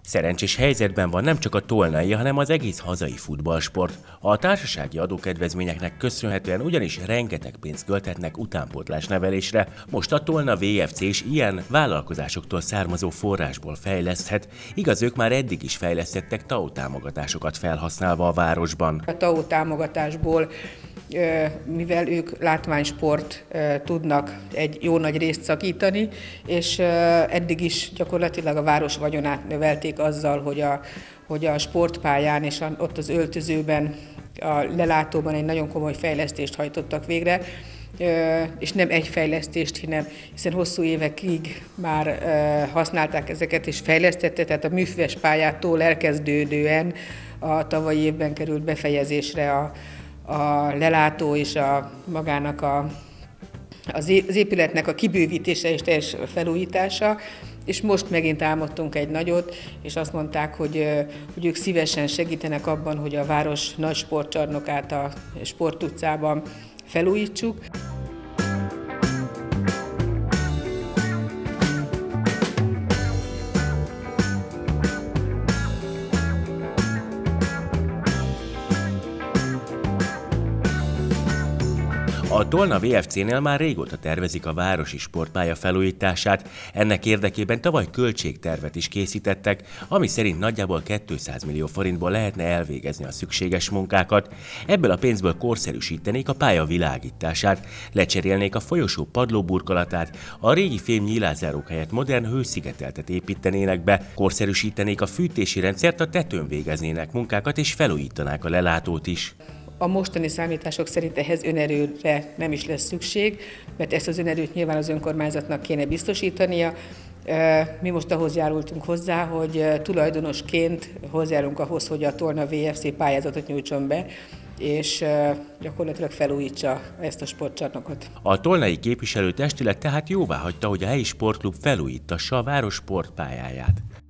Szerencsés helyzetben van nem csak a tolnai, hanem az egész hazai futballsport. A társasági adókedvezményeknek köszönhetően ugyanis rengeteg pénzt költhetnek utánpótlás nevelésre, most a Tolna VFC is ilyen vállalkozásoktól származó forrásból fejleszthet, igaz, ők már eddig is fejlesztettek TAO támogatásokat felhasználva a városban. A TAO támogatásból, mivel ők látványsport tudnak egy jó nagy részt szakítani, és eddig is gyakorlatilag a város vagyonát növelték azzal, hogy a sportpályán és ott az öltözőben, a lelátóban egy nagyon komoly fejlesztést hajtottak végre, és nem egy fejlesztést, hiszen hosszú évekig már használták ezeket és fejlesztette, tehát a műfüves pályától elkezdődően a tavalyi évben került befejezésre a lelátó és magának az épületnek a kibővítése és teljes felújítása, és most megint álmodtunk egy nagyot, és azt mondták, hogy ők szívesen segítenek abban, hogy a város nagy sportcsarnokát a Sportutcában felújítsuk. A Tolna VFC-nél már régóta tervezik a városi sportpálya felújítását, ennek érdekében tavaly költségtervet is készítettek, ami szerint nagyjából 200 millió forintból lehetne elvégezni a szükséges munkákat. Ebből a pénzből korszerűsítenék a pálya világítását, lecserélnék a folyosó padlóburkolatát, a régi fém nyílászárók helyett modern hőszigeteltet építenének be, korszerűsítenék a fűtési rendszert, a tetőn végeznének munkákat és felújítanák a lelátót is. A mostani számítások szerint ehhez önerőre nem is lesz szükség, mert ezt az önerőt nyilván az önkormányzatnak kéne biztosítania. Mi most ahhoz járultunk hozzá, hogy tulajdonosként hozzájárulunk ahhoz, hogy a Tolna VFC pályázatot nyújtson be, és gyakorlatilag felújítsa ezt a sportcsarnokot. A tolnai képviselőtestület tehát jóváhagyta, hogy a helyi sportklub felújítassa a város sportpályáját.